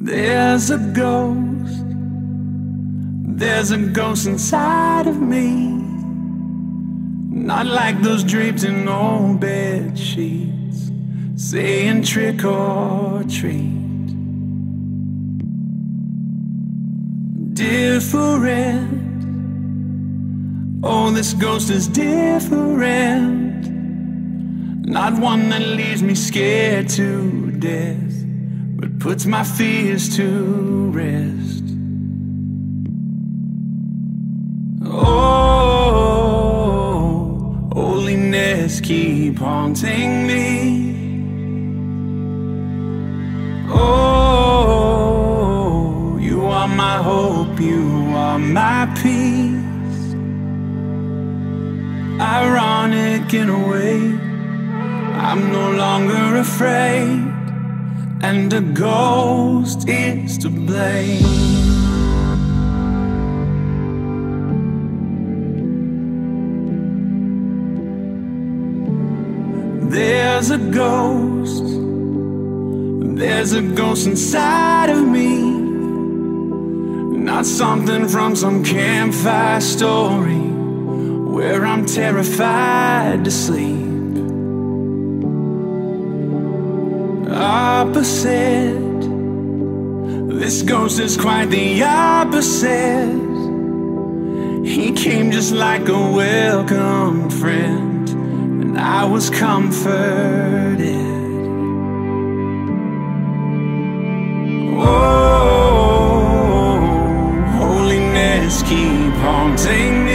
There's a ghost inside of me. Not like those draped in old bed sheets, saying trick or treat. Different, oh, this ghost is different. Not one that leaves me scared to death, but puts my fears to rest. Oh, holiness, keep haunting me. Oh, you are my hope, you are my peace. Ironic in a way, I'm no longer afraid, and a ghost is to blame. There's a ghost inside of me. Not something from some campfire story where I'm terrified to sleep. Opposite, this ghost is quite the opposite. He came just like a welcome friend, and I was comforted. Oh, holiness, keep haunting me.